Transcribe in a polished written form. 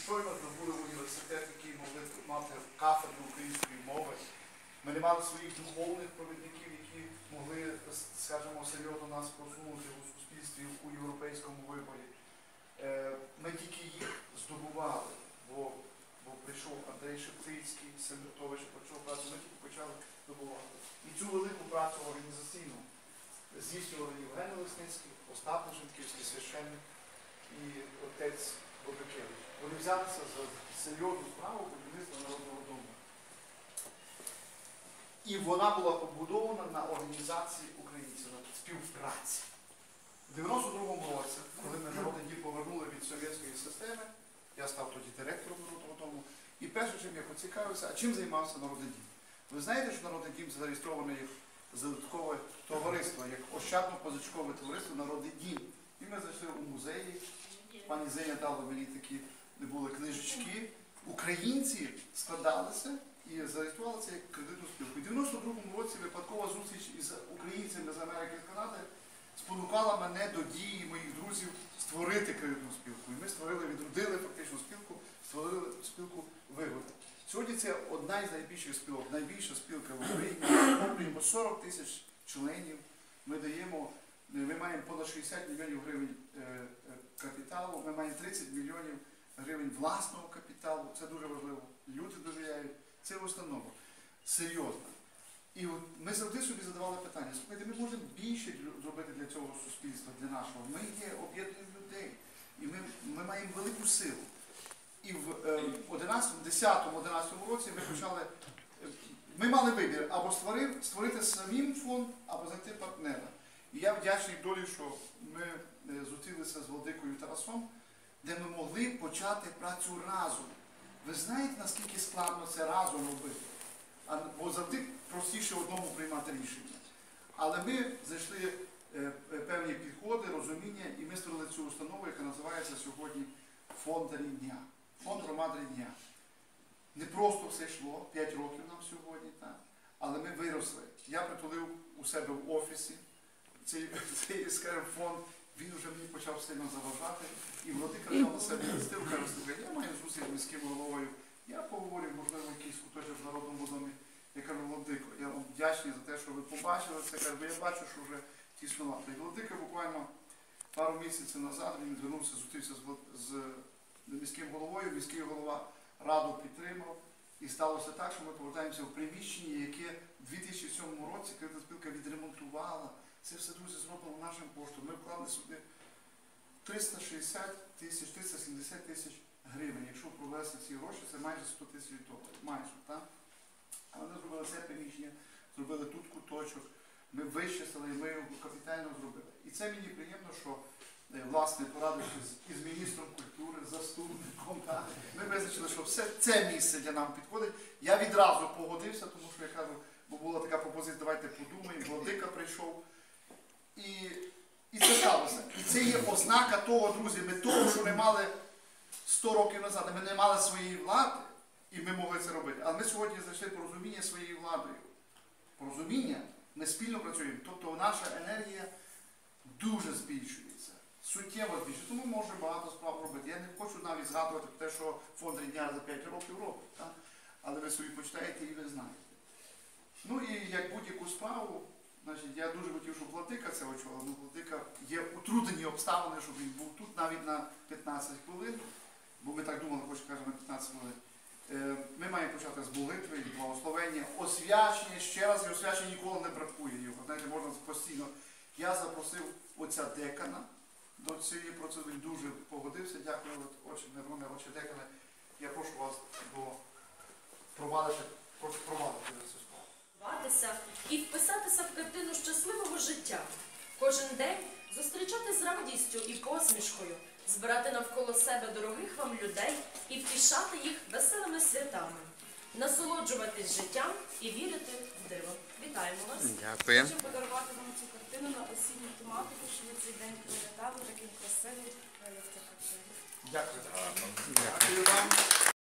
щойно здобули університет, який могли мати кафедру української мови. Ми не мали своїх духовних провідників, які могли, скажімо, серйозно нас просунути у суспільстві у європейському виборі. Ми тільки їх здобували, бо прийшов Андрей Шептицький, син Готовича, почав працю, ми тільки почали здобувати. І цю велику працю організаційну здійснювали Євген Лесницький, Остап Леженківський, священник і отець Бобрикевич. Вони взялися за серйозну справу будівництва Народного дому. І вона була побудована на організації українців, на співпраці. У 92-му році, коли ми Народний дім повернули від совєтської системи, я став тоді директором Народного дому, і перше, чим я поцікавився, а чим займався Народний дім? Ви знаєте, що Народний дім зареєстрований як задаткове товариство, як ощадно-позичкове товариство Народний дім. І ми зайшли у музеї, пані Зеня дала мені такі, де були книжечки. Українці складалися і зареєстрували це як кредитну спілку. У 92-му році випадкова зустріч із українцями з Америки і з Канади спонукала мене до дії моїх друзів створити кредитну спілку. І ми створили, відродили фактично спілку, створили спілку Вигода. Сьогодні це одна із найбільших спілок, найбільша спілка в Україні. Ми охоплюємо 40 тисяч членів. Ми маємо понад 60 мільйонів гривень капіталу, ми маємо 30 мільйонів гривень власного капіталу. Це дуже важливо. Люди довіряють. Це установа. Серйозно. І от ми завжди собі задавали питання, слухайте, ми можемо більше зробити для цього суспільства, для нашого. Ми є об'єднуємо людей. І ми маємо велику силу. І в 10-11 році ми почали, ми мали вибір або створити самим фонд, або знайти партнера. І я вдячний долі, що ми зустрілися з владикою Тарасом, де ми могли почати працю разом. Ви знаєте, наскільки складно це разом робити? Бо завжди простіше одному приймати рішення. Але ми знайшли певні підходи, розуміння, і ми створили цю установу, яка називається сьогодні Фонд Рідня. Фонд громад Рідня. Не просто все йшло, 5 років нам сьогодні, так? Але ми виросли. Я притулив у себе в офісі цей, скажімо, фонд, він вже мені почав сильно заважати. І владика взяв на себе ініціативу, каже, слухай, я маю зустріч з міським головою, я поговорю, можливо, якийсь куточок в Народному домі. Я кажу, Владико, я вам вдячний за те, що ви побачили це, кажу, бо я бачу, що вже тіснувато. І Владика буквально пару місяців назад, він звернувся, зустрівся з міським головою, міський голова раду підтримав. І сталося так, що ми повертаємося в приміщення, яке в 2007 році кредитна спілка відремонтувала. Це все, друзі, зроблено нашим коштом. Ми вклали сюди 360 тисяч, 370 тисяч гривень. Якщо провести ці гроші, це майже 100 тисяч доларів. Майже, так? Але ми зробили це приміщення, зробили тут куточок, ми вичислили, ми його капітально зробили. І це мені приємно, що, власне, порадившись із міністром культури, заступником, ми визначили, що все це місце для нам підходить. Я відразу погодився, тому що я кажу, бо була така пропозиція, давайте подумаємо, Владика прийшов. І це сталося. І це є ознака того, друзі, ми того, що не мали 100 років назад, ми не мали своєї влади, і ми могли це робити. Але ми сьогодні знайшли порозуміння своєю владою. Порозуміння, ми спільно працюємо. Тобто наша енергія дуже збільшується. Суттєво збільшується. Тому ми можемо багато справ робити. Я не хочу навіть згадувати те, що фонд Рідня за 5 років робить. Так? Але ви собі почитаєте і ви знаєте. Ну і як будь-яку справу, значить, я дуже хотів, щоб Владика це очолив. Ну, Владика є утруднені обставини, щоб він був тут навіть на 15 хвилин. Бо ми так думали, хоч кажемо, 15 хвилин. Ми маємо почати з молитви, благословення, освячення, ще раз, і освячення ніколи не бракує його. Знаєте, можна постійно. Я запросив отця декана до цієї процедури, дуже погодився. Дякую, отче Мироне, отче декане. Я прошу вас провадити цю справу. І вписатися в картину щасливого життя. Кожен день зустрічати з радістю і посмішкою, збирати навколо себе дорогих вам людей і втішати їх веселими святами, насолоджуватись життям і вірити в диво. Вітаємо вас! Дякую. Хочу подарувати вам цю картину на осінню тематику, що ви цей день пригадали, такий красивий проєкт картини. Дякую. Дякую вам.